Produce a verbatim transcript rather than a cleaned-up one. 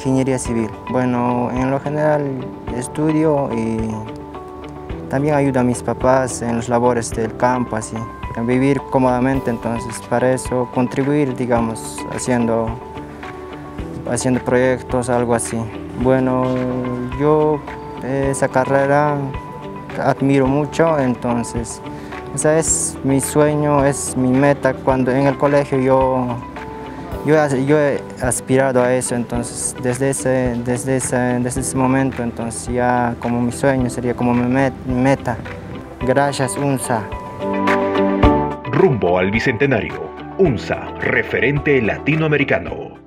ingeniería civil. Bueno, en lo general estudio y también ayudo a mis papás en las labores del campo, así, a vivir cómodamente. Entonces, para eso contribuir, digamos, haciendo, haciendo proyectos, algo así. Bueno, yo esa carrera admiro mucho, entonces ese es mi sueño, es mi meta. Cuando en el colegio yo, yo, yo he aspirado a eso, entonces desde ese, desde, ese, desde ese momento, entonces ya como mi sueño sería como mi meta. Gracias, UNSA. Rumbo al Bicentenario, UNSA, referente latinoamericano.